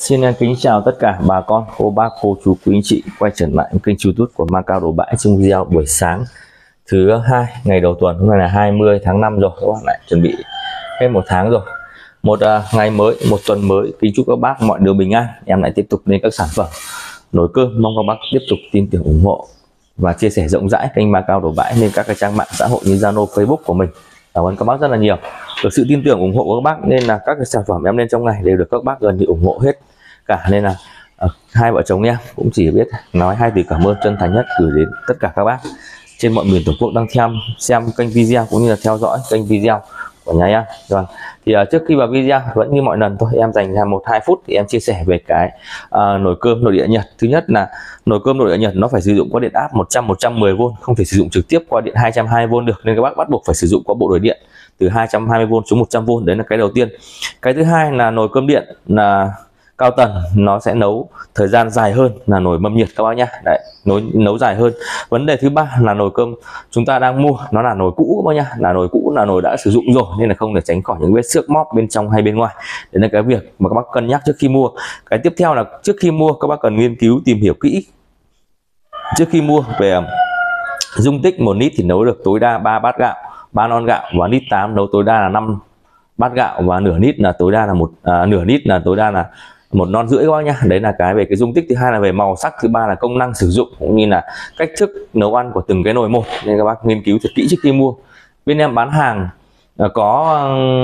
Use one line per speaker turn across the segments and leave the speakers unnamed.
Xin kính chào tất cả bà con, cô bác, cô chú, quý anh chị quay trở lại kênh YouTube của Macao Đồ Bãi trong video buổi sáng thứ hai ngày đầu tuần. Hôm nay là 20 tháng 5 rồi, các bạn lại chuẩn bị hết một tháng rồi. Một ngày mới, một tuần mới. Kính chúc các bác mọi điều bình an. Em lại tiếp tục lên các sản phẩm nồi cơm, mong các bác tiếp tục tin tưởng ủng hộ và chia sẻ rộng rãi kênh Macao Đồ Bãi lên các cái trang mạng xã hội như Zalo, Facebook của mình. Cảm ơn các bác rất là nhiều. Được sự tin tưởng ủng hộ của các bác nên là các cái sản phẩm em lên trong ngày đều được các bác gần như ủng hộ hết cả, nên là hai vợ chồng em cũng chỉ biết nói hai từ cảm ơn chân thành nhất gửi đến tất cả các bác trên mọi miền Tổ quốc đang xem kênh video cũng như là theo dõi kênh video của nhà em. Rồi thì trước khi vào video vẫn như mọi lần thôi, em dành ra 1-2 phút thì em chia sẻ về cái nồi cơm nội địa Nhật. Thứ nhất là nồi cơm nội địa Nhật nó phải sử dụng qua điện áp 110V, không thể sử dụng trực tiếp qua điện 220V được, nên các bác bắt buộc phải sử dụng qua bộ nồi điện từ 220V xuống 100V. Đấy là cái đầu tiên. Cái thứ hai là nồi cơm điện là cao tần, nó sẽ nấu thời gian dài hơn là nồi mâm nhiệt các bác nhá. Đấy, nấu dài hơn. Vấn đề thứ ba là nồi cơm chúng ta đang mua nó là nồi cũ các bác nhá, là nồi cũ, là nồi đã sử dụng rồi nên là không thể tránh khỏi những vết xước móc bên trong hay bên ngoài. Đấy là cái việc mà các bác cân nhắc trước khi mua. Cái tiếp theo là trước khi mua các bác cần nghiên cứu tìm hiểu kỹ trước khi mua về dung tích 1 lít thì nấu được tối đa 3 bát gạo, 3 lon gạo, và lít 8 nấu tối đa là 5 bát gạo, và nửa lít là tối đa là nửa lít là tối đa là 1 lon rưỡi các bác nhá. Đấy là cái về cái dung tích. Thứ hai là về màu sắc. Thứ ba là công năng sử dụng cũng như là cách thức nấu ăn của từng cái nồi một, nên các bác nghiên cứu thật kỹ trước khi mua. Bên em bán hàng có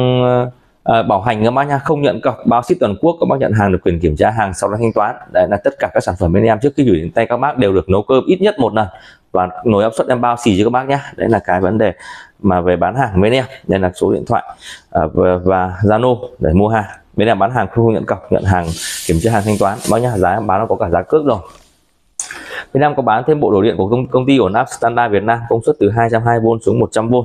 bảo hành các bác nhá, không nhận cọc, bao ship toàn quốc, các bác nhận hàng được quyền kiểm tra hàng sau đó thanh toán. Đấy là tất cả các sản phẩm bên em trước khi gửi đến tay các bác đều được nấu cơm ít nhất 1 lần, và nồi áp suất em bao xỉ cho các bác nhé. Đấy là cái vấn đề mà về bán hàng bên em. Đây là số điện thoại và Zalo để mua hàng. Bên em bán hàng không nhận cọc, nhận hàng kiểm tra hàng thanh toán bác nhá. Giá em bán nó có cả giá cước rồi. Bên em có bán thêm bộ đồ điện của công ty ổn áp Standard Việt Nam, công suất từ 220V xuống 100V.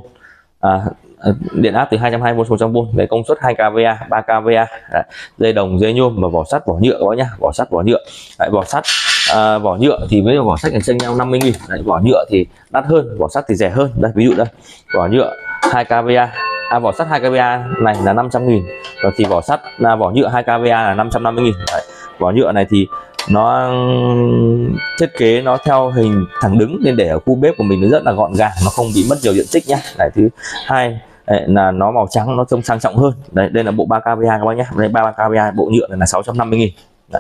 Điện áp từ 220V xuống 100V, đấy, công suất 2kVA, 3kVA. Đấy, dây đồng, dây nhôm và vỏ sắt, vỏ nhựa các bác nhá. Vỏ sắt, vỏ nhựa. Đấy, vỏ sắt vỏ nhựa thì với vỏ sắt là chênh nhau 50.000. Đấy, vỏ nhựa thì đắt hơn, vỏ sắt thì rẻ hơn. Đây ví dụ đây, vỏ nhựa 2kVA, vỏ sắt 2kVA này là 500.000, và thì vỏ sắt vỏ nhựa 2kVA là 550.000. Đấy, vỏ nhựa này thì nó thiết kế nó theo hình thẳng đứng nên để ở khu bếp của mình nó rất là gọn gàng, nó không bị mất nhiều diện tích nhá. Đấy, thứ hai là nó màu trắng, nó trông sang trọng hơn. Đấy, đây là bộ 3kVA các bác nhé. Đây 3kVA, bộ nhựa này là 650.000. Đấy.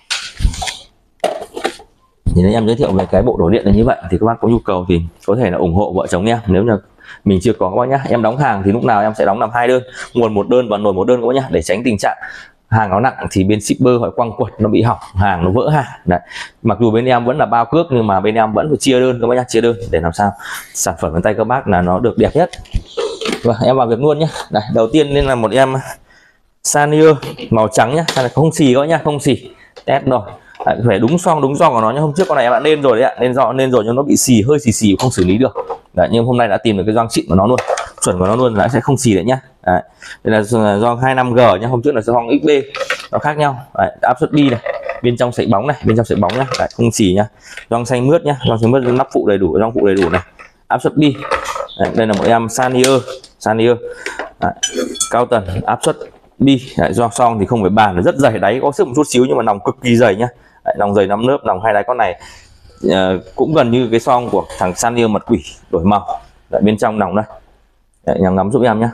Thì nên em giới thiệu về cái bộ đồ điện là như vậy, thì các bác có nhu cầu thì có thể là ủng hộ vợ chồng em. Nếu như mình chưa có các bác nhá, em đóng hàng thì lúc nào em sẽ đóng làm 2 đơn, nguồn 1 đơn và nồi 1 đơn các bác nhá, để tránh tình trạng hàng nó nặng thì bên shipper hỏi quăng quật nó bị hỏng hàng, nó vỡ hàng. Đấy, mặc dù bên em vẫn là bao cước nhưng mà bên em vẫn phải chia đơn các bác nhá, chia đơn để làm sao sản phẩm đến tay các bác là nó được đẹp nhất. Và em vào việc luôn nhé. Đây, đầu tiên nên là một em Sanier màu trắng nhá, này không xì các bác nhá, không xì, test rồi. Đấy, phải đúng xoong của nó nhá. Hôm trước con này em đã lên rồi đấy ạ, lên rồi nhưng nó bị xì, hơi xì không xử lý được. Đấy, nhưng hôm nay đã tìm được cái gioăng xịn của nó luôn, chuẩn của nó luôn, là sẽ không xì đấy nhá. Đấy, đây là gioăng 25G nhá, hôm trước là gioăng XB, nó khác nhau. Đấy, áp suất đi này, bên trong sợi bóng này, bên trong sợi bóng nhá. Đấy, không xì nhá. Gioăng xanh mướt nhá, gioăng xanh mướt, nắp phụ đầy đủ, gioăng phụ đầy đủ này, áp suất đi. Đấy, đây là một em Sanier cao tần, áp suất đi. Do xong thì không phải bàn, là rất dày, đáy có sức một chút xíu nhưng mà nòng cực kỳ dày nhá. Đấy, nòng dày 5 lớp, nòng 2 đáy. Con này cũng gần như cái son của thằng Sanier mật quỷ đổi màu. Đấy, bên trong nòng đây. Đấy, ngắm giúp em nhá.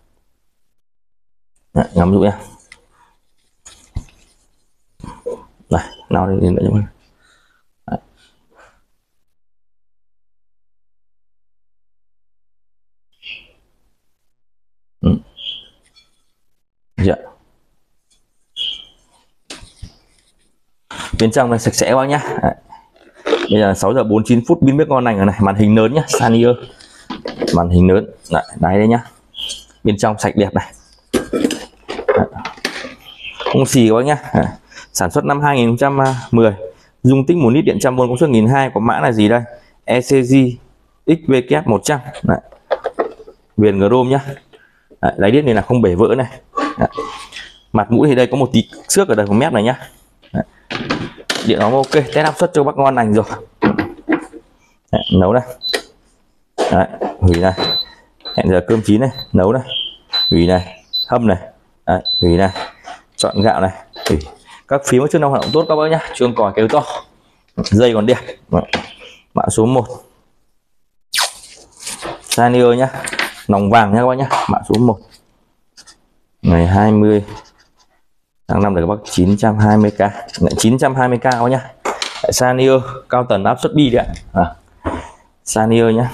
Đấy, ngắm giúp em. Này, nào đi đến đấy. Dạ. Bên trong này sạch sẽ quá nhá. Đấy. Bây giờ là 6:49 pin bếp ngon lành rồi này, màn hình lớn nhá, Sanier màn hình lớn. Đấy, đáy đây nhá, bên trong sạch đẹp này. Đấy, không xì quá nhá. Đấy, sản xuất năm 2010, dung tích 1 lít điện 100V, công suất 1200, có mã là gì đây, ECG XVK 100. Đấy, viền chrome nhá. Đấy, đáy điện này là không bể vỡ này. Đấy, mặt mũi thì đây có một tí xước ở đây, một mép này nhá. Đấy, điện nó ok, test áp suất cho bác ngon lành rồi. Đấy, nấu đây. Đấy, hủy này, hẹn giờ cơm chín này, nấu này, hủy này, hâm này. Đấy, hủy này, chọn gạo này, hủy. Các phím có chức năng hoạt động tốt các bác nhá, chuông còi kêu to, dây còn đẹp. Mã số 1 Sanio nhá, nòng vàng nhá các bác nhá. Mã số 1 ngày 20 tháng 5 để các bác 920k, 920k các bác nhá. Sanio cao tần áp suất bi đấy ạ. Sanio nhá.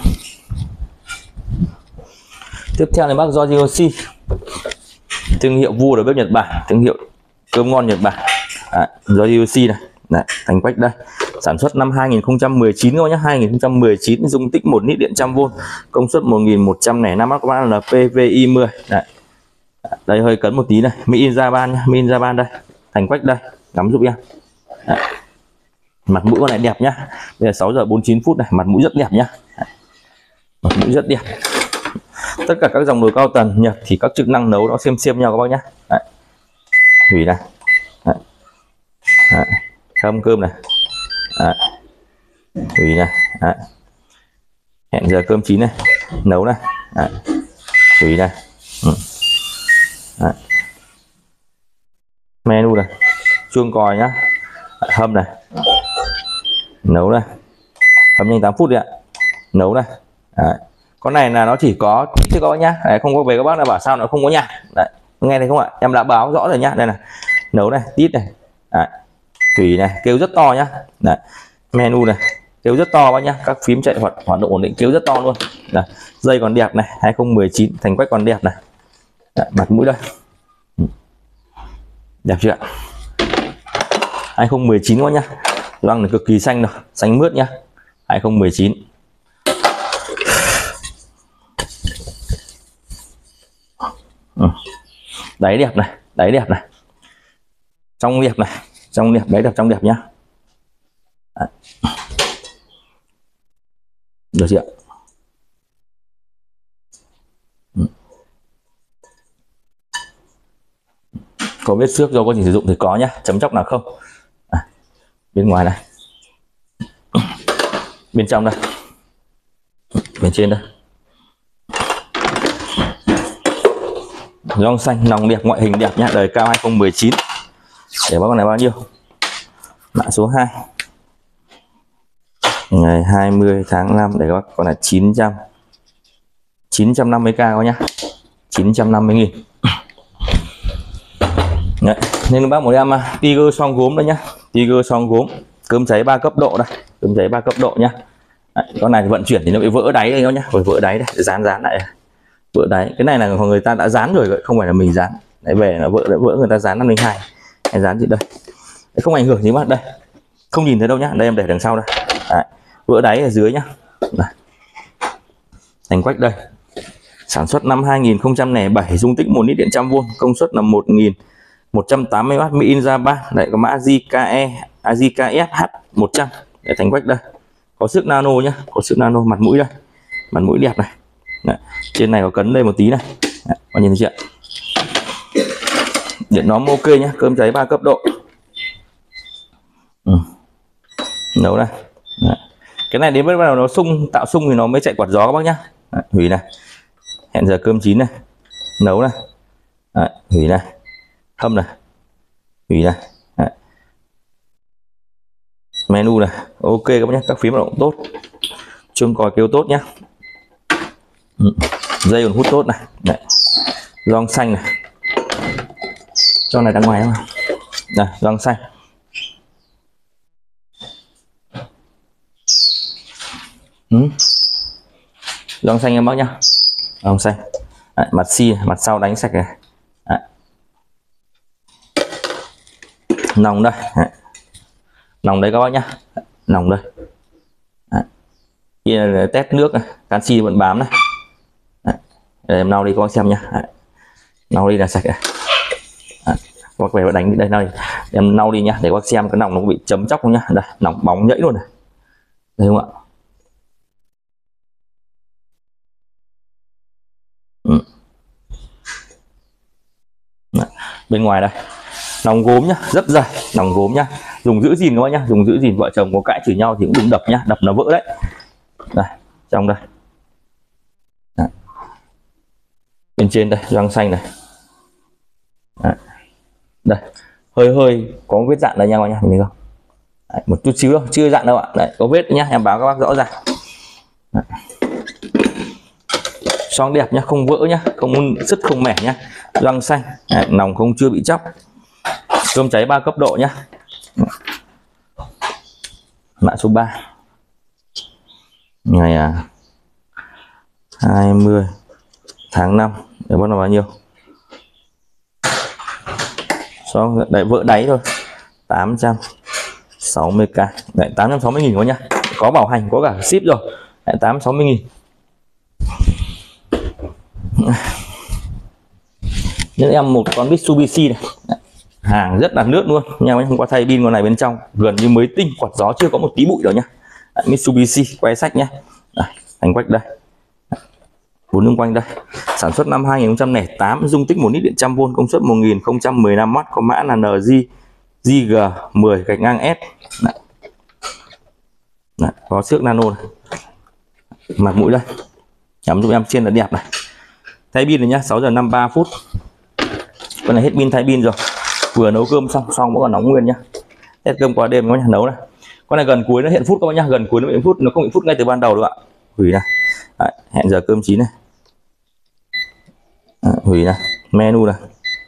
Tiếp theo là bác Yoshi, thương hiệu vua đầu bếp Nhật Bản, thương hiệu cơm ngon Nhật Bản. Yoshi này, đấy, thành quách đây, sản xuất năm 2019 các bác nhé. 2019, dung tích 1 lít điện 100V, công suất 1105W, các bác là PVI 10. Đấy. Đây hơi cấn một tí này, Mỹ in Japan nhá, Mỹ in Japan đây, thành quách đây, ngắm giúp em. Đấy. Mặt mũi con này đẹp nhá. Bây giờ 6 giờ 49 phút này, mặt mũi rất đẹp nhá. Đấy. Mặt mũi rất đẹp. Tất cả các dòng nồi cao tần Nhật thì các chức năng nấu nó xem nhau các bác nhá. Đấy. Hủy này. Đấy. Đấy. Hâm cơm này. Đấy. Hủy này. Đấy. Hẹn giờ cơm chín này, nấu này. Đấy. Hủy này. Đấy. Menu này, chuông còi nhá. Đấy. Hâm này, nấu này, hâm nhanh 8 phút đi ạ, nấu này. Đấy. Con này là nó chỉ có chứ các bác nhá. Đấy, không có về các bác là bảo sao nó không có nhạc. Đấy, nghe thấy không ạ? Em đã báo rõ rồi nhá. Đây này, nấu này, tít này. Đấy. Thủy này, kêu rất to nhá. Đấy. Menu này, kêu rất to bác nhá. Các phím chạy hoạt động ổn định, kêu rất to luôn. Đấy. Dây còn đẹp này, 2019, thành quách còn đẹp này. Đấy, mặt mũi đây, đẹp chưa ạ? 2019 các bác nhá. Răng này cực kỳ xanh rồi, xanh mướt nhá. 2019. Đáy đẹp này, đáy đẹp này, trong đẹp này, trong đẹp, đáy đẹp, trong đẹp nhá. Đấy. Được chưa ạ? Có vết xước do quá trình sử dụng thì có nhá, chấm chóc nào không. Bên ngoài này, bên trong đây, bên trên đây. Rong xanh, nòng đẹp, ngoại hình đẹp nhá, đời cao 2019. Để bác con này bao nhiêu? Mã số 2 ngày 20 tháng 5 để bác con là 950k các nhá, 950.000. Đấy. Nên bác một em Tiger xoong gốm đấy nhá, Tiger xoong gốm, cơm cháy 3 cấp độ đây, cơm cháy 3 cấp độ nhá. Đấy. Con này thì vận chuyển thì nó bị vỡ đáy đây nhá, rồi vỡ đáy đây, dán lại, vỡ đáy. Cái này là người ta đã dán rồi, không phải là mình dán. Đấy, về là vỡ người ta dán 502 hay dán gì đây. Đấy, không ảnh hưởng gì mà đây, không nhìn thấy đâu nhá. Đây em để đằng sau đây. Đấy. Vỡ đáy ở dưới nhá. Đây. Thành quách đây, sản xuất năm 2007, dung tích 1 lít điện 100V, công suất là 1180W, Mỹ in Japan. Đấy, có mã JKF H100. Để thành quách đây, có sức nano nhá, có sức nano. Mặt mũi đây, mặt mũi đẹp này. Đấy. Trên này có cấn đây một tí này. Đấy, có nhìn thấy chưa? Điện nóm ok nhá, cơm cháy 3 cấp độ. Nấu này. Đấy. Cái này đến bắt đầu nó tạo sung thì nó mới chạy quạt gió các bác nhá. Đấy, hủy này. Hẹn giờ cơm chín này, nấu này. Đấy, hủy này, hâm này, hủy này. Đấy. Menu này ok các bác nhé, các phím hoạt động tốt, chuông còi kêu tốt nhá. Dây còn hút tốt này. Đấy. Gioăng xanh này, cho này ra ngoài không? Này, gioăng xanh. Gioăng xanh em bác nhá, gioăng xanh. Đấy, mặt xi, mặt sau đánh sạch này. Đấy. Nòng đây. Đấy. Nòng đây các bác nhá, nòng đây. Đấy. Kia là test nước này, canxi vẫn bám này. Đấy. Để em lau đi các bác xem nhá. Đấy. Lau đi là sạch này. Đấy. Các bác về đánh đây này, em lau đi nhá, để các bác xem cái nòng nó bị chấm chóc không nhá. Đây, nòng bóng nhẫy luôn này. Thấy không ạ? Bên ngoài đây, nòng gốm nhá, rất dày, nòng gốm nhá, dùng giữ gìn các bác nhá, dùng giữ gìn. Vợ chồng có cãi chửi nhau thì cũng đừng đập nhá, đập nó vỡ đấy. Đây, trong đây. Đấy. Bên trên đây, gioăng xanh này. Đấy. Đây, hơi hơi có vết dạn đây nha các bác nhá, nhìn thấy không? Đấy, một chút xíu thôi, chưa dạn đâu ạ. Đấy, có vết nhá, em báo các bác rõ ràng. Xoong đẹp nhá, không vỡ nhá, không sứt không mẻ nhá, răng xanh. Đấy, nòng không chưa bị chóc, cơm cháy 3 cấp độ nhá. Mã số 3 ngày 20 tháng 5 để bắt đầu bao nhiêu? Xong đấy, vỡ đáy thôi, 860k. Đấy, 860.000 thôi nhá, có bảo hành có cả ship rồi. Đấy, 860.000. Những em một con Mitsubishi này, hàng rất là nước luôn nha, hôm qua thay pin con này bên trong gần như mới tinh, quạt gió chưa có một tí bụi đâu nhá. Đấy, Mitsubishi quay sách nhá. Thành quách đây, 4 lưng quanh đây, sản xuất năm 2008, dung tích 1 lít điện 100V, công suất 1015W, có mã là NG10-S. Đấy, có xước nano này. Mặt mũi đây, nhắm giúp em trên là đẹp này. Thay pin này nhá, 6 giờ 53 phút. Con này hết pin thay pin rồi. Vừa nấu cơm xong vẫn còn nóng nguyên nhá. Hết cơm qua đêm các nhá, nấu này. Con này gần cuối nó hiện phút các bác nhá, gần cuối nó hiện phút, nó không hiện phút ngay từ ban đầu đâu ạ. Hủy này. Đấy, hẹn giờ cơm chín này. Đấy, hủy này, menu này.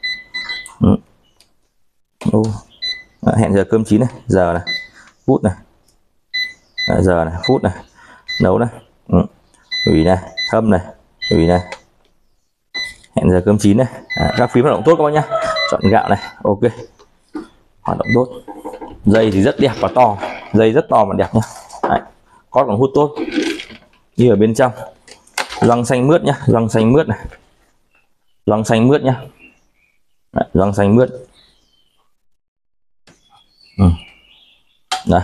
Đấy, hẹn giờ cơm chín này, giờ này, phút này. Đấy, giờ này, phút này. Nấu này. Hủy này, hâm này, hủy này. Hẹn giờ cơm chín này. Các phím hoạt động tốt các bác nhá. Chọn gạo này, ok. Hoạt động tốt. Dây thì rất đẹp và to, dây rất to và đẹp nhá. Đấy, có còn hút tốt như ở bên trong. Gioăng xanh mướt nhá, gioăng xanh mướt này, gioăng xanh mướt nhá. Đấy, gioăng xanh mướt. Đây,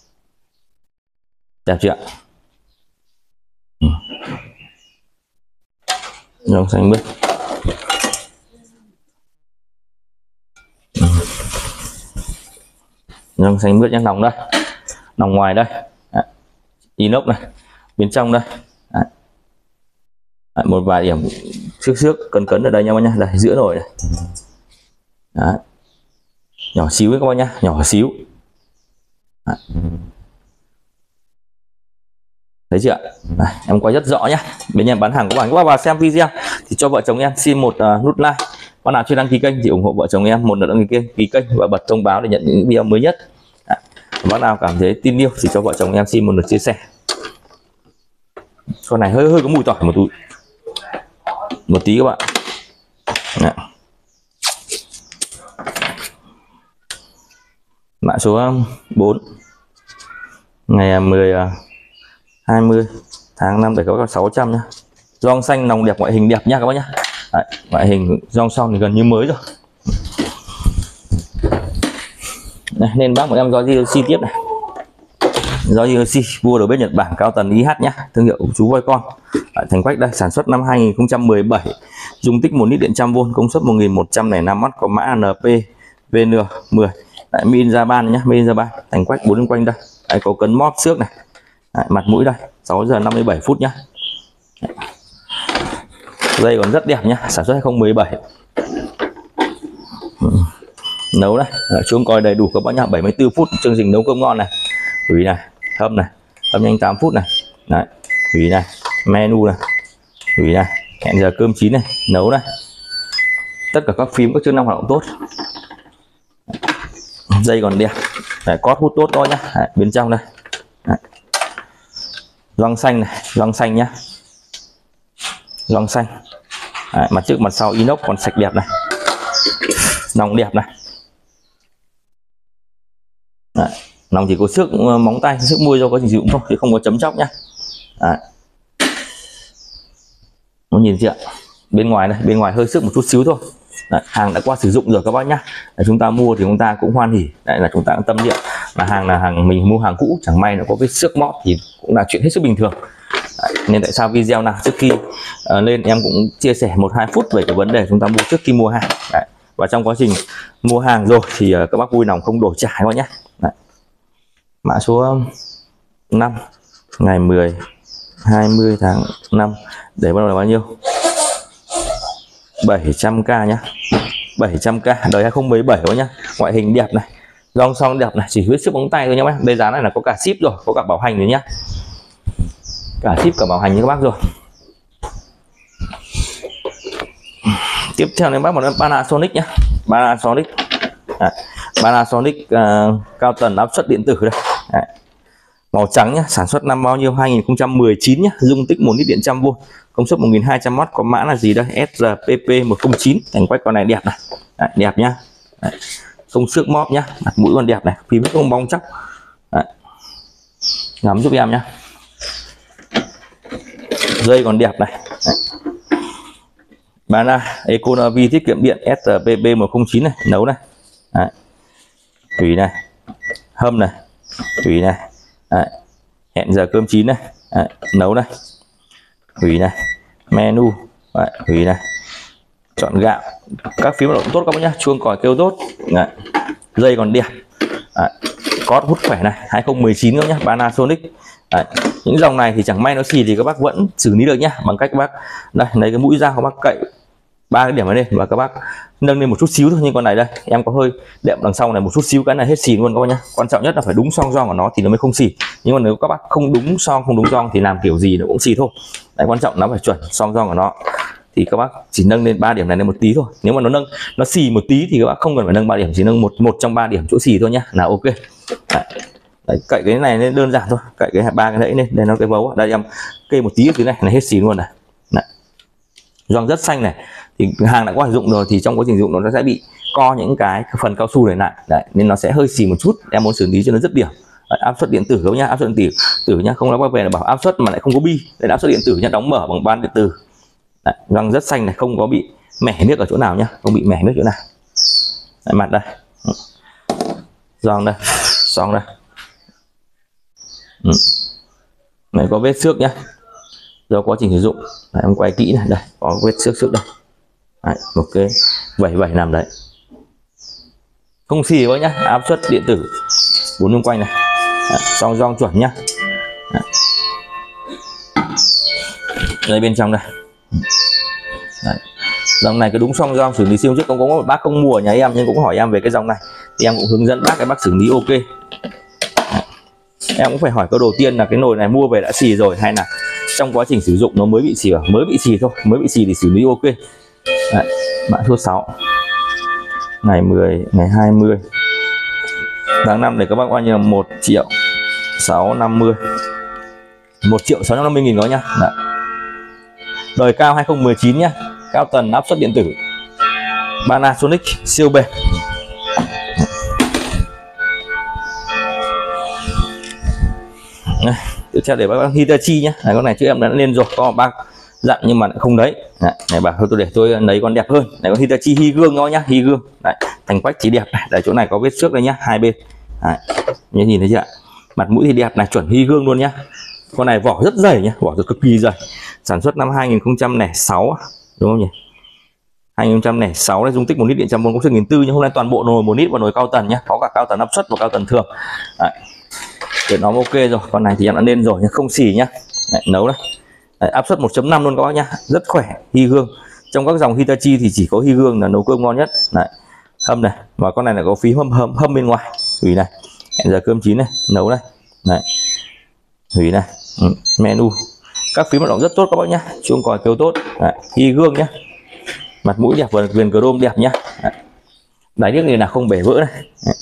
đẹp chưa ạ? Gioăng xanh mướt. Gioăng xanh mướt nhá, nòng đây, nòng ngoài đây. Đấy, inox này, bên trong đây. Đấy. Đấy, một vài điểm xước cấn ở đây nha các bác nhá, đây giữa nồi này. Đấy. Nhỏ xíu các bác nhá, nhỏ xíu. Đấy. Thấy chưa ạ? Đây, em quay rất rõ nhá. Bên em bán hàng có các bác vào xem video thì cho vợ chồng em xin một nút like. Bác nào chưa đăng ký kênh thì ủng hộ vợ chồng em một lượt đăng ký kênh và bật thông báo để nhận những video mới nhất. Đấy. Bác nào cảm thấy tin yêu thì cho vợ chồng em xin một lượt chia sẻ. Con này hơi có mùi tỏi một tí các bạn. Đấy. Mã số 4 ngày 20 tháng 5 để có 600 nhá. Gioăng xanh nòng đẹp, ngoại hình đẹp nha các bác nhá. Đấy, ngoại hình gioăng xong thì gần như mới rồi. Đây, nên bác một em do GLC tiếp này. Do GLC vua đầu bếp Nhật Bản cao tần IH nhá, thương hiệu chú voi con. Đấy, thành quách đây, sản xuất năm 2017, dung tích 1 lít điện 100V, công suất 1105W, có mã NP-VN10. Đấy, min Japan nhá, min Japan. Thành quách 4 quanh đây. Đấy, có cấn móp xước này. Đấy, mặt mũi đây, 6 giờ 57 phút nhá. Đấy. Dây còn rất đẹp nhá, sản xuất 2017. Nấu này, chuông còi đầy đủ các bác nhá, 74 phút chương trình nấu cơm ngon này. Hủy này, hâm này, hâm nhanh 8 phút này. Đấy, hủy này, menu này, hủy này, hẹn giờ cơm chín này, nấu này. Tất cả các phím các chức năng hoạt động tốt. Dây còn đẹp. Đấy, cót hút tốt thôi nhá. Đấy, bên trong đây. Đấy. Gioăng xanh này, gioăng xanh nhá. Gioăng xanh. Đấy, mặt trước mặt sau inox còn sạch đẹp này. Nòng đẹp này. Đấy, nòng chỉ có xước móng tay, xước môi do có chỉ sử dụng thôi chứ không có chấm chóc nhá. Đấy. Muốn nhìn chưa ạ? Bên ngoài này, bên ngoài hơi xước một chút xíu thôi. Đấy, hàng đã qua sử dụng rồi các bác nhá. Đấy, chúng ta mua thì chúng ta cũng hoan hỉ. Đấy là chúng ta cũng tâm niệm là hàng mình mua hàng cũ, chẳng may nó có cái xước mót thì cũng là chuyện hết sức bình thường. Đấy, nên tại sao video nào trước khi lên em cũng chia sẻ 1-2 phút về cái vấn đề chúng ta mua trước khi mua hàng. Đấy. Và trong quá trình mua hàng rồi thì các bác vui lòng không đổi trả các bác nhé. Đấy. Mã số 5 ngày 20 tháng 5 để bắt đầu là bao nhiêu? 700k nhá. 700k đời 2017 các nhá. Ngoại hình đẹp này, gong song đẹp này, chỉ huyết sức bóng tay thôi nhá bác. Đây giá này là có cả ship rồi, có cả bảo hành rồi nhá, cả ship cả bảo hành như các bác rồi. Tiếp theo đến bác một Panasonic nhá, Panasonic Panasonic cao tần áp suất điện tử đây. Đấy. Màu trắng nhá, sản xuất năm bao nhiêu? 2019 nhá, dung tích 1 lít điện 100V, công suất 1200W, có mã là gì đây? SRPP109. Thành quách con này đẹp này. Đấy, đẹp nhá. Đấy. Không xước móp nhá, mặt mũi còn đẹp này, phím không bong chóc. Đấy. Ngắm giúp em nhá. Dây còn đẹp này. Đấy. Bana Economy tiết kiệm điện SRPP109 này, nấu này. Đấy. Thủy này, hâm này, thủy này. Đấy. Hẹn giờ cơm chín này. Đấy. Nấu này, thủy này, menu. Đấy. Thủy này, chọn gạo, các phím động tốt các bác nhá, chuông còi kêu tốt. Đấy. Dây còn đẹp. Đấy. Cót hút khỏe này, 2019 các nhá, Panasonic. Đấy. Những dòng này thì chẳng may nó xì thì các bác vẫn xử lý được nhá, bằng cách các bác đây lấy cái mũi dao các bác cậy 3 cái điểm này lên và các bác nâng lên một chút xíu thôi. Nhưng con này đây em có hơi đệm đằng sau này một chút xíu, cái này hết xì luôn các bác nhá. Quan trọng nhất là phải đúng song gioăng của nó thì nó mới không xì, nhưng mà nếu các bác không đúng song không đúng gioăng thì làm kiểu gì nó cũng xì thôi. Đấy, quan trọng nó phải chuẩn song gioăng của nó thì các bác chỉ nâng lên 3 điểm này lên một tí thôi. Nếu mà nó xì một tí thì các bác không cần phải nâng 3 điểm, chỉ nâng một trong 3 điểm chỗ xì thôi nhá là ok. Đấy, cậy cái này lên đơn giản thôi, cậy cái 3 cái nãy lên đây, nó cái vấu đây em kê một tí ở dưới này là hết xì luôn này. Gioăng rất xanh này, thì hàng đã qua sử dụng rồi thì trong quá trình dùng nó sẽ bị co những cái phần cao su này lại. Đấy, nên nó sẽ hơi xì một chút, em muốn xử lý cho nó dứt điểm. Đấy, áp suất điện tử các nhá, áp suất điện tử nhá, không nói bác về là bảo áp suất mà lại không có bi. Đây là áp suất điện tử nhá, đóng mở bằng van điện tử. Đấy, gioăng rất xanh này, không có bị mẻ miếc ở chỗ nào nhá, không bị mẻ miếc chỗ nào. Đấy, mặt đây, gioăng đây, xong đây. Này có vết xước nhá, do quá trình sử dụng. Đấy, em quay kỹ này, đây có vết xước trước đây. Đấy, một cái vẩy nằm đấy, không xì quá nhá, áp suất điện tử 4 xung quanh này. Đấy, xong gioăng chuẩn nhá. Đấy. Đây bên trong đây. Đấy. Dòng này cái đúng song gioăng xử lý siêu trước. Cũng có một bác không mua ở nhà em nhưng cũng hỏi em về cái dòng này thì em cũng hướng dẫn bác cái bác xử lý ok. Đấy. Em cũng phải hỏi câu đầu tiên là cái nồi này mua về đã xì rồi hay là trong quá trình sử dụng nó mới bị xì, mới bị xì thôi, mới bị xì thì xử lý ok. Đấy, mã số 6 ngày 20 tháng 5 để các bác bao nhiêu? 1.650.000, 1.650.000 đó nhá. Đấy. Đời cao 2019 nhá, cao tần áp suất điện tử Panasonic siêu bền. Này, tiếp theo để bác Hitachi nhá. Này, con này chứ em đã lên rồi, có bác dặn nhưng mà không đấy. Này bảo thôi tôi để tôi lấy con đẹp hơn. Này con Hitachi hy gương đó nhá, hy gương. Đấy, thành quách chỉ đẹp này, tại chỗ này có vết xước đây nhá, hai bên. Đấy, nhìn thấy chưa ạ? Mặt mũi thì đẹp này, chuẩn hy gương luôn nhá. Con này vỏ rất dày nhá, vỏ rất cực kỳ dày. Sản xuất năm 2006 đúng không nhỉ? 2006 này, dung tích 1 lít điện 100V, công suất 1400 nhưng hôm nay toàn bộ nồi 1 lít và nồi cao tần nhá, có cả cao tần áp suất và cao tần thường. Đấy. Để nó ok rồi, con này thì em đã lên rồi nhưng không xì nhá. Đấy, nấu đây. Đấy, áp suất 1.5 luôn các bác nhá, rất khỏe, hy gương. Trong các dòng Hitachi thì chỉ có hy gương là nấu cơm ngon nhất. Đấy, hâm này, và con này là có phím hâm bên ngoài. Thủy này, hẹn giờ cơm chín này, nấu đây. Đấy, thủy này, menu, các phím hoạt động rất tốt các bác nhá, chuông còi kêu tốt. Đấy, hy gương nhá, mặt mũi đẹp và viền chrome đẹp nhá. Đấy, đáy nước này là không bể vỡ này. Đấy.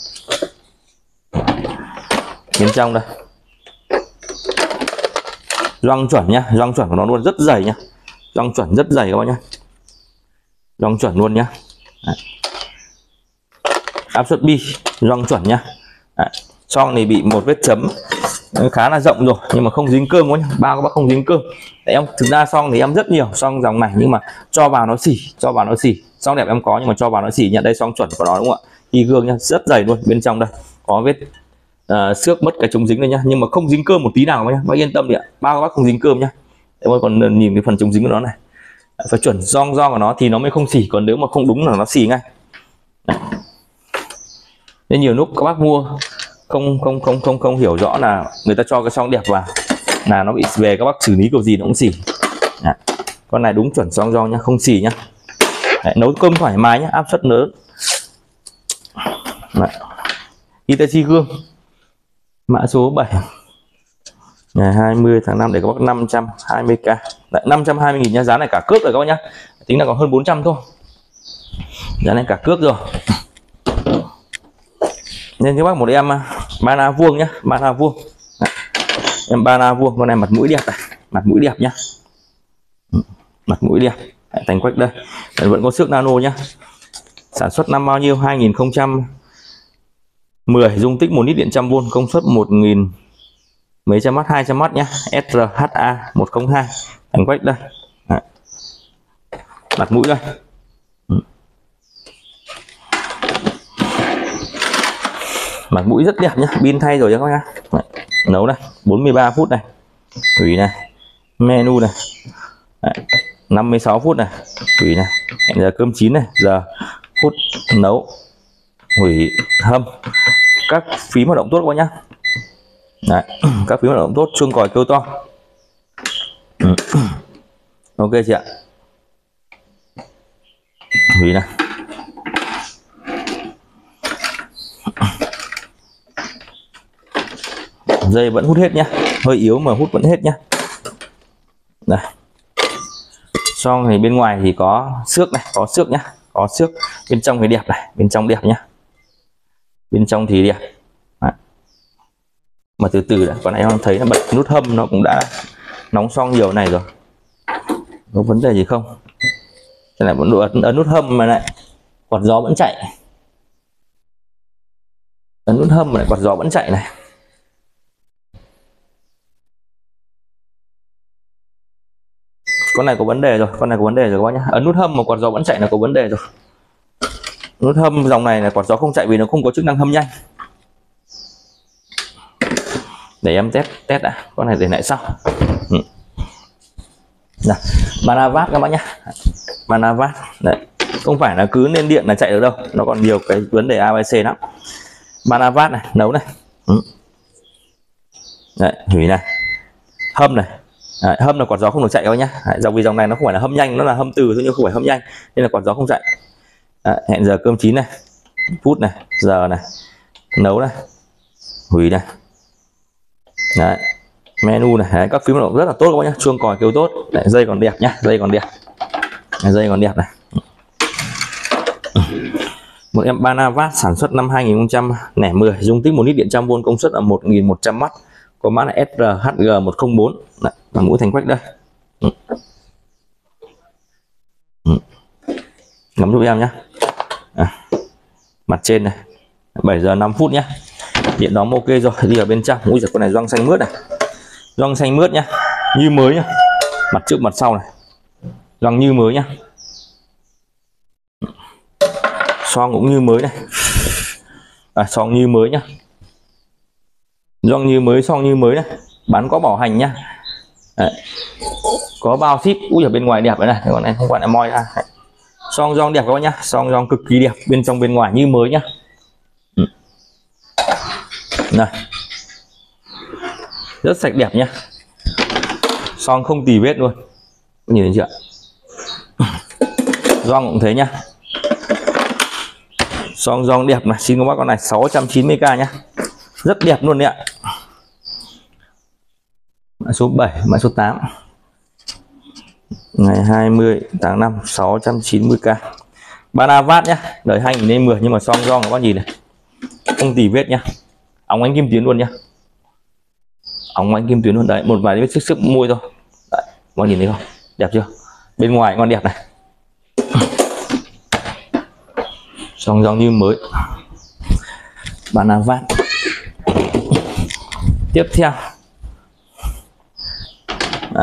Bên trong đây gioăng chuẩn nhá, gioăng chuẩn của nó luôn rất dày nhá, gioăng chuẩn rất dày các bác nhá, gioăng chuẩn luôn nhá. Đấy. Áp suất bi, gioăng chuẩn nhá. Đấy. Xong thì bị một vết chấm khá là rộng rồi nhưng mà không dính cơm quá nhá, bao các bác không dính cơm. Đấy, em thực ra xong thì em rất nhiều xong dòng này nhưng mà cho vào nó xỉ, xong đẹp em có nhưng mà cho vào nó xỉ. Nhận đây xong chuẩn của nó đúng không ạ, y gương nhá, rất dày luôn. Bên trong đây có vết xước mất cái chống dính này nhá, nhưng mà không dính cơm một tí nào nhá, bác yên tâm đi ạ, bao các bác không dính cơm nhá. Em ơi, còn nhìn cái phần chống dính của nó này phải chuẩn gioăng của nó thì nó mới không xỉ, còn nếu mà không đúng là nó xỉ ngay. Đấy. Nên nhiều lúc các bác mua không hiểu rõ là người ta cho cái xong đẹp vào là nó bị về, các bác xử lý kiểu gì nó cũng xỉ. Đấy. Con này đúng chuẩn gioăng nhá, không xỉ nhá. Đấy, nấu cơm thoải mái nhé, áp suất lớn. Đấy. Hitachi gương mã số 7 ngày 20 tháng 5 để các bác 520k. Đấy, 520.000 nhá, giá này cả cước rồi các bác nhá, tính là còn hơn 400 thôi, giá này cả cước rồi. Nên các bác một em Bana vuông nhá, Bana vuông. Đấy. Em Bana vuông, con này mặt mũi đẹp này, mặt mũi đẹp nhá, mặt mũi đẹp. Đấy, thành quách đây. Đấy, vẫn có xước nano nhá, sản xuất năm bao nhiêu, 2010, dung tích 1 lít điện 100V, công suất 1000 mấy trăm W, 200W nhá, SRHA 102, thành quách đây. Đấy. Mặt mũi đây. Mặt mũi rất đẹp nhá, pin thay rồi các bác nhá. Đấy. Nấu này 43 phút này, hủy này, menu này. Đấy. 56 phút này, hủy này, hẹn giờ cơm chín này, giờ phút nấu, hủy, hâm. Các phím hoạt động tốt quá nhá. Đấy. Các phím hoạt động tốt, chuông còi kêu to. Ok chị ạ. Hủy này. Dây vẫn hút hết nhá, hơi yếu mà hút vẫn hết nhá. Đây. Xong thì bên ngoài thì có xước này, có xước nhá, có xước. Bên trong thì đẹp này, bên trong đẹp nhá, bên trong thì đẹp. Đấy. Mà từ từ đã, còn này em thấy là bật nút hâm nó cũng đã nóng xong nhiều này rồi, có vấn đề gì không? Thế này vẫn ấn nút hâm mà lại quạt gió vẫn chạy, ấn nút hâm mà lại quạt gió vẫn chạy này. Con này có vấn đề rồi, con này có vấn đề rồi các bác nhá. Ấn nút hâm mà quạt gió vẫn chạy là có vấn đề rồi. Nút hâm dòng này là quạt gió không chạy vì nó không có chức năng hâm nhanh. Để em test đã, con này để lại sau. Nào, Banavat các bác nhá, Banavat đấy, không phải là cứ lên điện là chạy được đâu, nó còn nhiều cái vấn đề ABC lắm. Banavat này, nấu này, đấy, hủy này, hâm này. Đấy, hâm là quạt gió không được chạy các bác nhá. Dòng vì dòng này nó không phải là hâm nhanh, nó là hâm từ thôi nhưng không phải hâm nhanh, nên là quạt gió không chạy. Đấy, hẹn giờ cơm chín này, phút này, giờ này, nấu này, hủy này. Đấy, menu này. Đấy, các phím hoạt động rất là tốt các bác nhá, chuông còi kêu tốt. Đấy, dây còn đẹp nhá, dây còn đẹp. Đấy, dây còn đẹp này. Một em Banavat sản xuất năm 2010, dung tích 1 lít điện 100V, công suất là 1100W, có mã là SRHG104. Đấy, và mũi thành quách đây. Ngắm giúp em nhá. Mặt trên này 7 giờ 5 phút nhá, điện đóm ok rồi. Đi ở bên trong, mũi giật con này gioăng xanh mướt này, gioăng xanh mướt nhá, như mới nhá, mặt trước mặt sau này gioăng như mới nhá, xoong cũng như mới này, xoong như mới nhá, gioăng như mới, xoong như mới này, bán có bảo hành nhá. Đấy. Có bao ship. Ui, ở bên ngoài đẹp đấy này, con này không phải là moi ra. Xoong gioăng đẹp các bác nhá, xoong gioăng cực kỳ đẹp, bên trong bên ngoài như mới nhá. Này, rất sạch đẹp nhá, xoong không tì vết luôn, nhìn thấy chưa? Gioăng cũng thế nhá, xoong gioăng đẹp này. Xin các bác con này 690k nhá, rất đẹp luôn đấy ạ. Mã số 7, mã số 8 ngày 20 tháng 5, 690k. Banavat nhá, đời 2010 nhưng mà xoong gioăng các bác nhìn này, không tì vết nhá, óng ánh kim tuyến luôn nhá, óng ánh kim tuyến luôn. Đấy, một vài vết sức môi thôi. Đấy, các bác nhìn thấy không, đẹp chưa? Bên ngoài con đẹp này, xoong gioăng như mới, Banavat. Tiếp theo, đấy,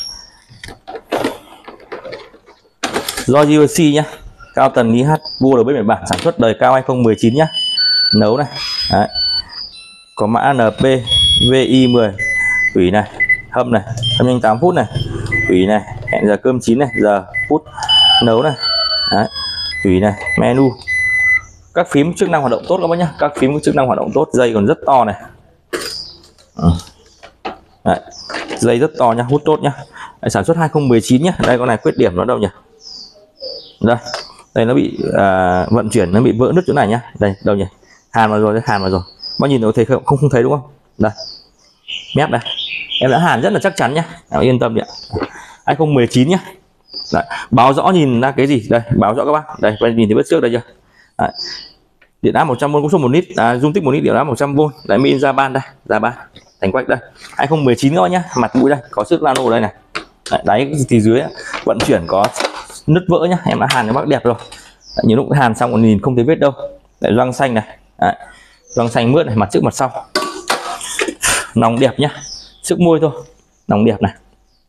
do UC nhá, cao tần IH vua ở bên Nhật Bản, sản xuất đời cao 2019 nhá, nấu này. Đấy. Có mã NP VI10, hủy này, hâm này, hâm nhanh 8 phút này, hủy này, hẹn giờ cơm chín này, giờ phút nấu này. Đấy. Hủy này, menu. Các phím chức năng hoạt động tốt các bác nhá, các phím chức năng hoạt động tốt, dây còn rất to này. Đấy. Dây rất to nhá, hút tốt nhá. Đấy, sản xuất 2019 nhá. Đây con này khuyết điểm nó đâu nhỉ? đây nó bị vận chuyển nó bị vỡ nứt chỗ này nhá. Đây đâu nhỉ, hàn vào rồi, hàn vào rồi, bao nhìn có thấy không thấy đúng không? Đây mép đây em đã hàn rất là chắc chắn nhá, yên tâm đi ạ. 2019 nhá. Đấy, báo rõ nhìn ra cái gì đây, báo rõ các bác đây, nhìn thấy vết xước đây chưa? Đấy. Điện áp 100V công suất 1 lít, dung tích 1 lít, điện áp 100V, đấy min ra ban đây, ra ban thành quách đây. 2019 các bác nhá, mặt mũi đây có xước nano đây này. Đấy, đáy thì dưới vận chuyển có nứt vỡ nhá, em đã hàn cho bác đẹp rồi. Đấy, nhiều lúc hàn xong còn nhìn không thấy vết đâu. Đấy, gioăng xanh này, đấy, gioăng xanh mướt này, mặt trước mặt sau, nòng đẹp nhá, sức môi thôi, nòng đẹp này.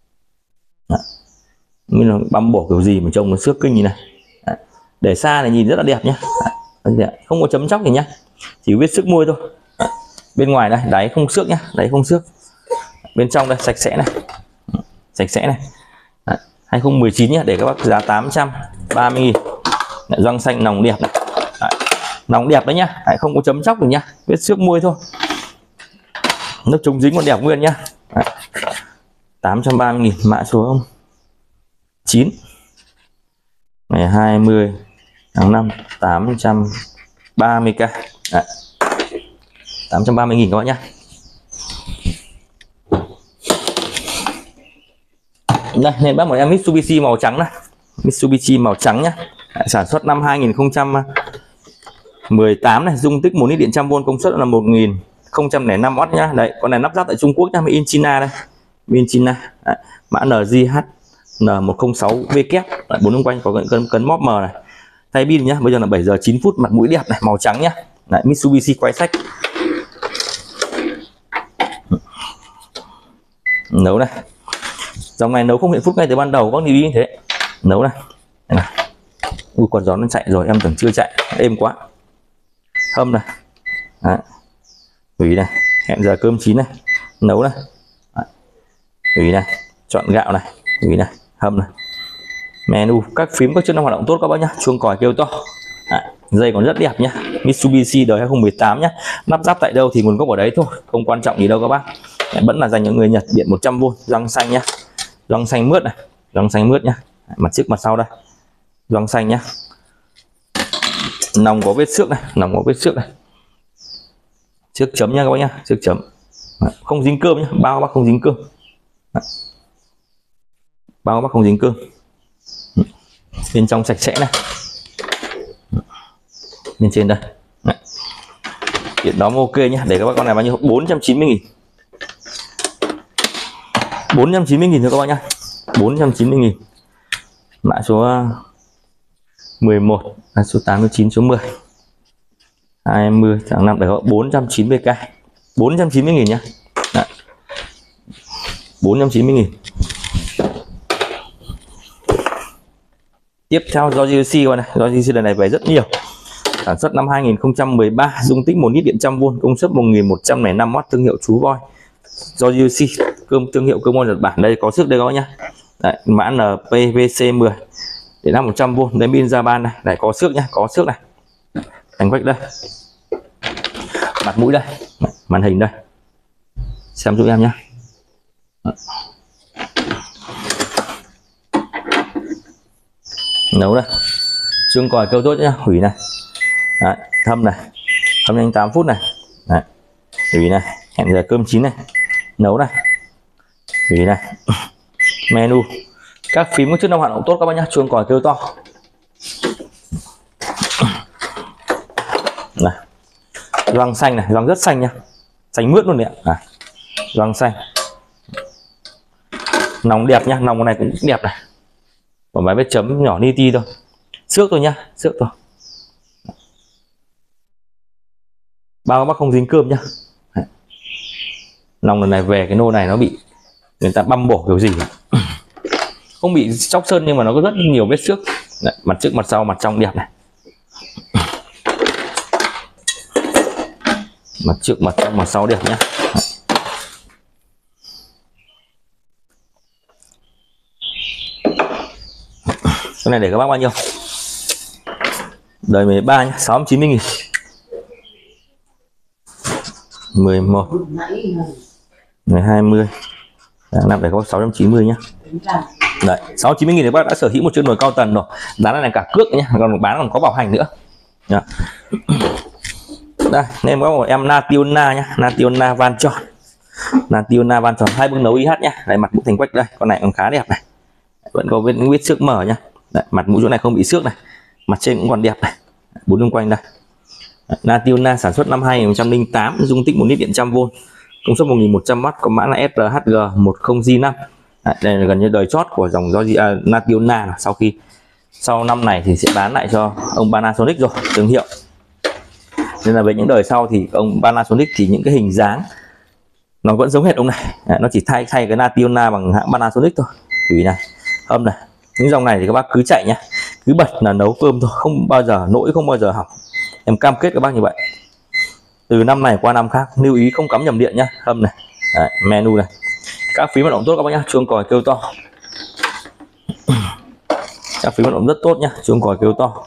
Mình băm bổ kiểu gì mà trông nó xước kinh như này. Đấy, để xa này nhìn rất là đẹp nhá. Đấy, không có chấm chóc gì nhá, chỉ biết sức môi thôi. Đấy, bên ngoài đây đáy không xước nhá, đáy không xước. Bên trong đây sạch sẽ này, sạch sẽ này. Đấy, 2019 nhá, để các bác giá 830.000. Gioăng xanh nòng đẹp này. Đấy, nòng đẹp đấy nhá. Đấy, không có chấm chóc gì nhá, vết xước môi thôi, nước chống dính còn đẹp nguyên nhá. Đấy, 830.000, mã số 9 ngày 20 tháng 5, 830k. Đấy, 830.000 các bạn nhá. Đây nên bác một em Mitsubishi màu trắng này, Mitsubishi màu trắng nhá. Đấy, sản xuất năm 2018 này, dung tích 1 lít, điện 100V, công suất là 1005W nhá. Đấy, con này lắp ráp tại Trung Quốc nhá, made in China đây, made in China. Đấy, mã NJH N106W, 4 xung quanh có cấn móp mờ này. Thay pin nhá, bây giờ là 7 giờ 9 phút, mặt mũi đẹp này, màu trắng nhá. Đấy, Mitsubishi quay sách. Nấu này, dòng này nấu không hiện phút ngay từ ban đầu, bác lưu ý như thế. Nấu này, này. Ui, con gió nó chạy rồi, em tưởng chưa chạy, êm quá. Hâm này, đấy, hủy này, hẹn giờ cơm chín này, nấu này, đấy, hủy này, chọn gạo này, hủy này, hâm này. Menu các phím các chức năng hoạt động tốt các bác nhá, chuông còi kêu to. Đấy, dây còn rất đẹp nhá, Mitsubishi đời 2018 nhá. Lắp ráp tại đâu thì nguồn gốc ở đấy thôi, không quan trọng gì đâu các bác. Đấy, vẫn là dành cho người Nhật, điện 100V, gioăng xanh nhá, gioăng xanh mướt này, gioăng xanh mướt nhá. Đấy, mặt trước mặt sau đây, gioăng xanh nhá. Nòng có vết xước này, nòng có vết xước này, xước chấm nha các bác nhá, xước chấm. Đấy, không dính cơm nhá, bao bác không dính cơm. Đấy, bao bác không dính cơm. Bên trong sạch sẽ này, bên trên đây. Đấy, điện đóm ok nhá. Để các bác, con này bao nhiêu? 490.000, 490.000 thôi các bác nhá, 490.000. Mã số 11, số 89, số 10, 20 tháng 5 để có 490k, 490.000 nhá. Đấy, 490.000. Tiếp theo do GC con này, do GC lần này về rất nhiều. Sản xuất năm 2013, dung tích 1 lít, điện 100V, công suất 1105W, thương hiệu chú voi. Do GC, thương hiệu cơm ngon Nhật Bản. Đây có xước đây các bác nhá. Đấy, mã NPVC10, điện áp 100V, đấy pin ra ban này. Đấy có xước nhá, có xước này. Thành vách đây. Mặt mũi đây, màn hình đây. Xem giúp em nhá. Nấu đây, chuông còi kêu tốt nhá, hủy này. Đấy, thâm này, thâm nhanh 8 phút này. Đấy, hủy này, hẹn giờ cơm chín này, nấu này, hủy này. Menu các phím các chức năng hoạt động tốt các bác nhá, chuông còi kêu to. Này, gioăng xanh này, gioăng rất xanh nhá, xanh mướt luôn đấy ạ. Gioăng xanh, nòng đẹp nhá, nòng này cũng đẹp này. Còn vài vết chấm nhỏ li ti thôi, xước thôi nhá, xước thôi. Bao bác không dính cơm nhá. Đấy, nòng lần này về cái nô này nó bị người ta băm bổ kiểu gì không bị chóc sơn nhưng mà nó có rất nhiều vết xước. Đấy, mặt trước mặt sau mặt trong đẹp này, mặt trước mặt trong mặt sau đẹp nhá. Cái này để các bác bao nhiêu? Đời 13 nhá, 690.000. 11 ngày 20 tháng 5 để có 690 nhá. Đấy, 690.000 thì các bác đã sở hữu một chiếc nồi cao tần rồi. Giá này cả cước nhé, còn bán còn có bảo hành nữa. Đó. Đây, nên có một em Nationa nhá, Nationa van tròn. Nationa van tròn 2 bước nấu IH nhá. Đây, mặt mũi thành quách đây, con này còn khá đẹp này. Vẫn có vết xước mở nhá. Đấy, mặt mũi chỗ này không bị xước này. Mặt trên cũng còn đẹp này. 4 xung quanh đây. Nationa sản xuất năm 2008, dung tích 1 lít điện 100V, công suất 1100W, có mã là SRHG10J5. Đây là gần như đời chót của dòng Nationa. Sau năm này thì sẽ bán lại cho ông Panasonic rồi, thương hiệu. Nên là về những đời sau thì ông Panasonic thì những cái hình dáng nó vẫn giống hệt ông này. Nó chỉ thay cái Nationa bằng hãng Panasonic thôi. Tùy này, âm này. Những dòng này thì các bác cứ chạy nhá, cứ bật là nấu cơm thôi, không bao giờ nỗi, không bao giờ hỏng. Em cam kết các bác như vậy. Từ năm này qua năm khác, lưu ý không cắm nhầm điện nhá, âm này. Đấy, menu này. Các phím hoạt động tốt các bác nhá, chuông còi kêu to. Các phím hoạt động rất tốt nhá, chuông còi kêu to.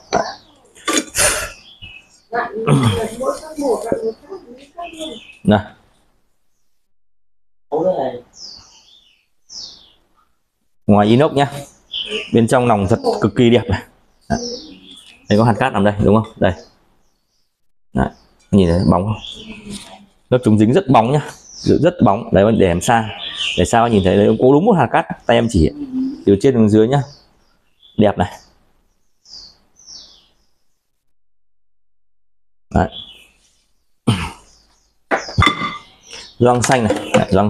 Này. Ngoài inox nhá, bên trong nòng thật cực kỳ đẹp này. Đây có hạt cát nằm đây đúng không? Đây. Đấy, nhìn thấy bóng không? Lớp chống dính rất bóng nhá, rất bóng. Đấy, để em xa, để sao nhìn thấy đấy, có đúng một hạt cát, tay em chỉ từ trên xuống dưới nhá, đẹp này. Đấy. Gioăng xanh này,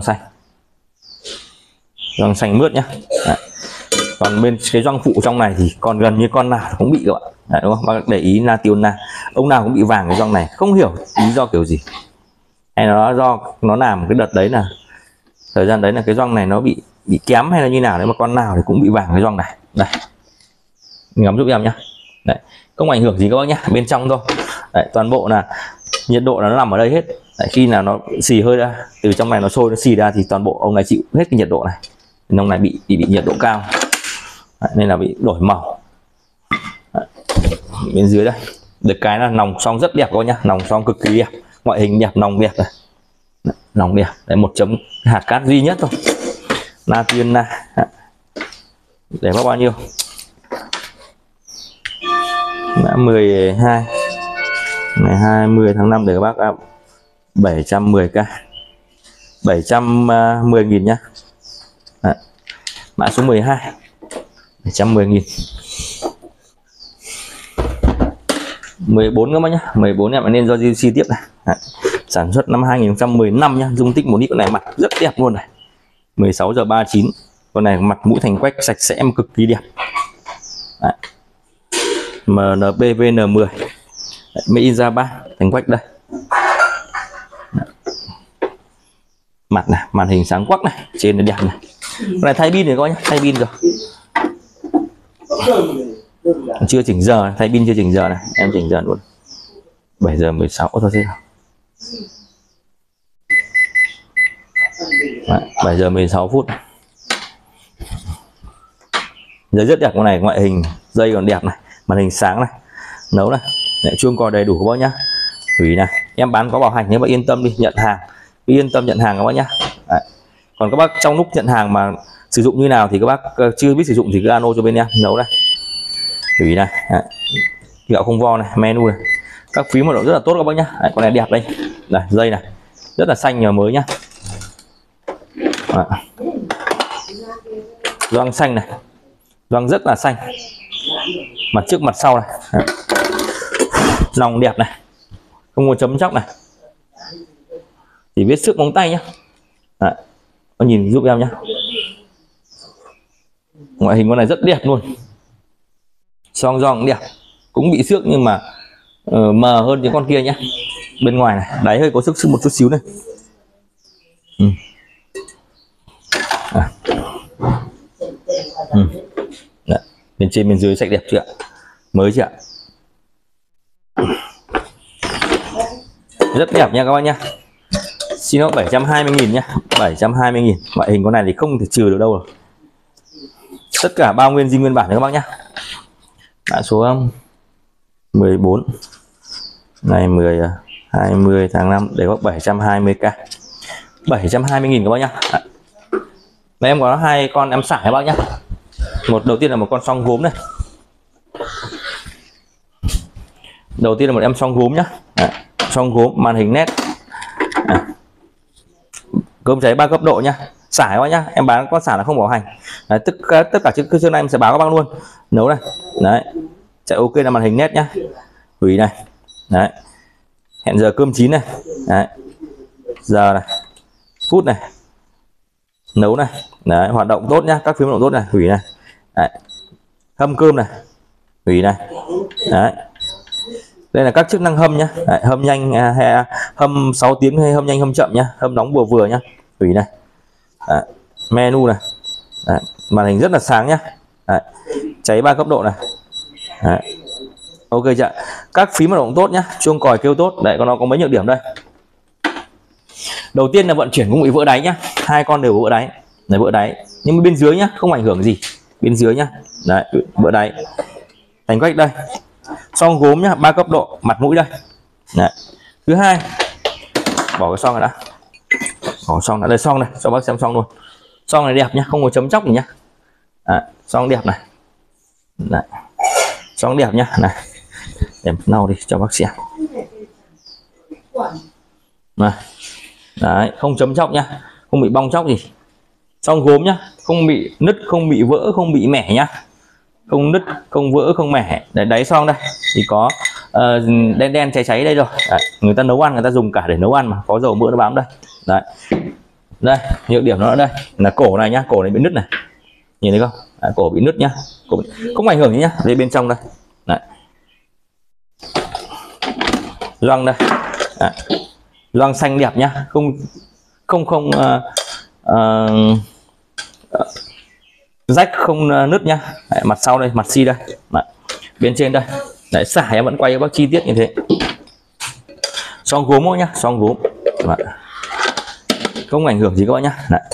gioăng xanh mướt nhá. Đấy. Còn bên cái gioăng phụ trong này thì còn gần như con nào cũng bị các bạn. Đấy, đúng không? Bác để ý Nationa, ông nào cũng bị vàng cái gioăng này, không hiểu lý do kiểu gì. Hay nó do nó làm cái đợt đấy là thời gian đấy là cái gioăng này nó bị kém hay là như nào đấy mà con nào thì cũng bị vàng cái gioăng này. Đây, ngắm giúp em nhá. Đấy, không ảnh hưởng gì các bác nhá, bên trong thôi. Đấy, toàn bộ là nhiệt độ là nó nằm ở đây hết. Đấy, khi nào nó xì hơi ra từ trong này, nó sôi nó xì ra thì toàn bộ ông này chịu hết cái nhiệt độ này. Ông này bị nhiệt độ cao. Đấy, nên là bị đổi màu. Đấy, bên dưới đây được cái là nòng xong rất đẹp các bác nhá, nòng xong cực kỳ đẹp, ngoại hình đẹp, nòng đẹp này. Đấy, nòng đẹp. Đấy, một chấm hạt cát duy nhất thôi. Nationa. Để bác bao nhiêu? Đã 12 ngày 20 tháng 5 để các bác 710k, 710.000 nhá. Đấy. Mã số 12 710.000. 14 các bác nhá, 14 em nên do GC tiếp này. Đấy. Sản xuất năm 2015 nhá, dung tích 1 lít, con này mặt rất đẹp luôn này. 16 giờ 39. Con này mặt mũi thành quách sạch sẽ cực kỳ đẹp. Đấy. MNPVN10. Made in Japan, thành quách đây. Đấy. Mặt này, màn hình sáng quắc này, trên là đẹp này. Con này thay pin rồi coi nhá, thay pin rồi. Chưa chỉnh giờ, thay pin chưa chỉnh giờ này, em chỉnh giờ luôn. 7 giờ 16 thôi thế nào. Đấy, 7 giờ 16 phút. Dây rất đẹp, con này ngoại hình dây còn đẹp này, màn hình sáng này, nấu này. Đấy, chuông còi đầy đủ các bác nhá. Hủy này, em bán có bảo hành, nếu mà yên tâm đi nhận hàng, yên tâm nhận hàng các bác nhá. Đấy. Còn các bác trong lúc nhận hàng mà sử dụng như nào thì các bác chưa biết sử dụng thì cứ alo cho bên em nấu đây. Hủy này, gạo không vo này, menu này, các phím hoạt động rất là tốt các bác nhá. Đấy, con này đẹp đây, này dây này rất là xanh nhờ mới nhá. Gioăng xanh này, gioăng rất là xanh, mặt trước mặt sau này. Đấy. Nòng đẹp này, không có chấm chóc này, chỉ biết sức móng tay nhá. Đấy. Nhìn giúp em nhá, ngoại hình con này rất đẹp luôn, son giòn đẹp, cũng bị xước nhưng mà mờ hơn những con kia nhá. Bên ngoài này đáy hơi có sức một chút xíu này. Đấy. Bên trên bên dưới sạch đẹp chưa ạ, mới chưa ạ, rất đẹp nha các bác nhá. Xin nó 720.000 nhá, 720.000. Ngoại hình con này thì không thể trừ được đâu rồi, tất cả bao nguyên zin nguyên bản đấy các bác nhá. Mã số 14 ngày 20 tháng 5 để có 720k, 720.000 các bác nhá. Đây em có 2 con em xả các bác nhá. Đầu tiên là một con song gốm này. Đầu tiên là một em song gốm nhá. Đấy, song gốm màn hình nét. Cơm cháy 3 cấp độ nhá. Xả các bác nhá, em bán con xả là không bảo hành. Đấy, tất cả trước này em sẽ báo các bác luôn. Nấu này. Đấy. Chạy ok là màn hình nét nhá. Hủy này. Đấy. Hẹn giờ cơm chín này. Đấy. Giờ này. Phút này. Nấu này. Đấy, hoạt động tốt nhá, các phím hoạt động tốt này, hủy này. Đấy. Hâm cơm này. Hủy này. Đấy. Đây là các chức năng hâm nhá. Đấy, hâm nhanh hay hâm 6 tiếng hay hâm nhanh hâm chậm nhá, hâm nóng vừa vừa nhá. Hủy này. Đấy. Menu này. Đấy. Màn hình rất là sáng nhá. Đấy. Cháy 3 cấp độ này. Đấy. Ok chưa? Các phím hoạt động tốt nhá, chuông còi kêu tốt. Đấy, còn nó có mấy nhược điểm đây. Đầu tiên là vận chuyển cũng bị vỡ đáy nhá, hai con đều vỡ đáy. Đấy, vỡ đáy. Nhưng mà bên dưới nhá, không ảnh hưởng gì. Bên dưới nhá. Đấy, vỡ đáy. Thành cách đây. Song gốm nhá, 3 cấp độ, mặt mũi đây. Đấy. Thứ hai, bỏ cái song này đã. Bỏ song đã, đây song này, cho bác xem song luôn. Song này đẹp nhá, không có chấm chóc gì nhá. Đấy, song đẹp này. Đấy. Song đẹp nhá, này. Để lau đi cho bác xem. Này. Đấy, không chấm chóc nhá, không bị bong chóc gì. Song gốm nhá, không bị nứt, không bị vỡ, không bị mẻ nhá. Không nứt, không vỡ, không mẻ. Đấy, đáy song đây thì có đen đen cháy cháy đây rồi. Đấy, người ta nấu ăn, người ta dùng cả để nấu ăn mà, có dầu mỡ nó bám đây. Đấy. Đây, nhược điểm nó ở đây là cổ này nhá, cổ này bị nứt này. Nhìn thấy không? Đấy, cổ bị nứt nhá. Không ảnh hưởng gì nhá, đây bên trong đây. Đấy. Gioăng đây. Đấy. Gioăng xanh đẹp nhá, không rách, không nứt nhá. Đấy, mặt sau đây, mặt xi đây. Đấy. Bên trên đây. Đấy, xả em vẫn quay cho bác chi tiết như thế. Song gốm thôi nhá, song gốm. Đấy. Không ảnh hưởng gì các bạn nhá. Đấy.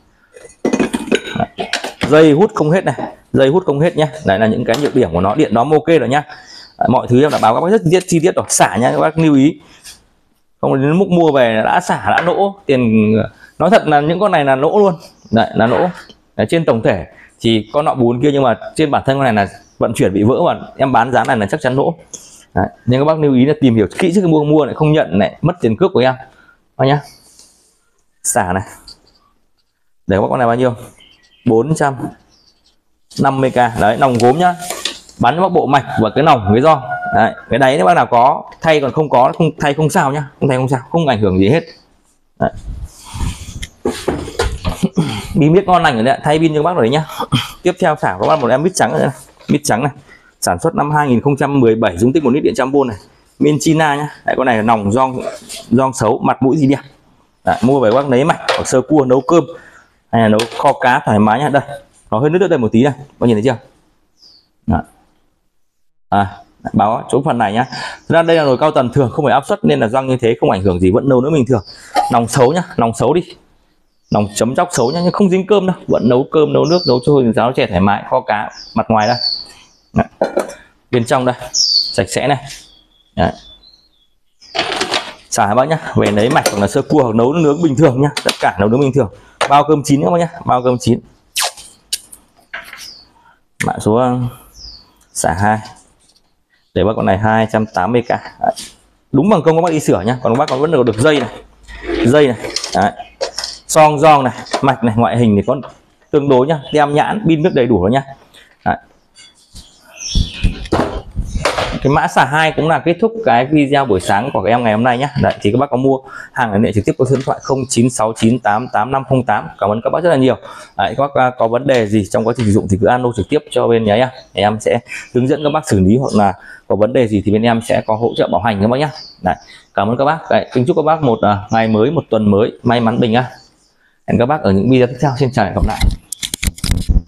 Đấy. Dây hút không hết này, dây hút không hết nhá. Đấy là những cái nhược điểm của nó. Điện nó ok rồi nhá. Đấy, mọi thứ em đã báo các bác rất chi tiết rồi. Xả nhá, các bác lưu ý. Không đến mức mua về đã xả đã lỗ tiền. Nói thật là những con này là lỗ luôn. Đấy, là lỗ. Đấy, trên tổng thể thì con nọ 4 kia, nhưng mà trên bản thân con này là vận chuyển bị vỡ và em bán giá này là chắc chắn lỗ. Đấy, nên các bác lưu ý là tìm hiểu kỹ trước khi mua lại không nhận lại mất tiền cước của em. Đó nhá. Xả này. Để các bác con này bao nhiêu? 450k. Đấy, nòng gốm nhá. Bán cho bác bộ mạch và cái nòng cái gioăng. Đấy, cái đáy nếu bác nào có thay, còn không có không thay không sao nhá, không thay không sao, không ảnh hưởng gì hết. Đấy. Pin biết ngon lành rồi đấy, thay pin cho bác rồi đấy nhá. Tiếp theo xả có bác một em mít trắng này, mít trắng này, sản xuất năm 2017, dung tích 1 lít điện 100V này, bên China nhá. Đấy, con này là nòng gioăng xấu, mặt mũi gì đẹp. Đấy, mua về bác lấy mạch hoặc sơ cua nấu cơm hay là nấu kho cá thoải mái nhá. Đây, nó hơi nứt đây một tí này, có nhìn thấy chưa? Đấy. Báo chỗ phần này nhá. Ra đây là nồi cao tần thường, không phải áp suất nên là răng như thế không ảnh hưởng gì, vẫn nấu nữa bình thường. Nòng xấu nhá, nòng xấu đi, nòng chấm chóc xấu nhá, nhưng không dính cơm đâu, vẫn nấu cơm nấu nước nấu cho hồi giáo trẻ thoải mái. Kho cá mặt ngoài đây. Đấy. Bên trong đây sạch sẽ này. Đấy. Xả bác nhá, về lấy mạch hoặc là sơ cua hoặc nấu nướng bình thường nhá, tất cả nấu nướng bình thường. Bao cơm chín các bác nhá, bao cơm chín. Mã số xả 2. Để bác con này 280k. Đấy. Đúng bằng công các bác đi sửa nhá, còn các bác còn vẫn được dây này, dây này. Đấy. Song gioăng này, mạch này, ngoại hình thì có tương đối nhá, tem nhãn, pin nước đầy đủ rồi nhá. Đấy. Cái mã xả 2 cũng là kết thúc cái video buổi sáng của các em ngày hôm nay nhé. Đấy, thì các bác có mua hàng ở điện trực tiếp có số điện thoại 0969888508. Cảm ơn các bác rất là nhiều. Đấy, các bác có vấn đề gì trong quá trình sử dụng thì cứ alo trực tiếp cho bên nhà em sẽ hướng dẫn các bác xử lý, hoặc là có vấn đề gì thì bên em sẽ có hỗ trợ bảo hành các bác nhé. Đấy, cảm ơn các bác. Đấy, kính chúc các bác một ngày mới, một tuần mới may mắn bình an. Hẹn các bác ở những video tiếp theo. Xin chào và hẹn gặp lại.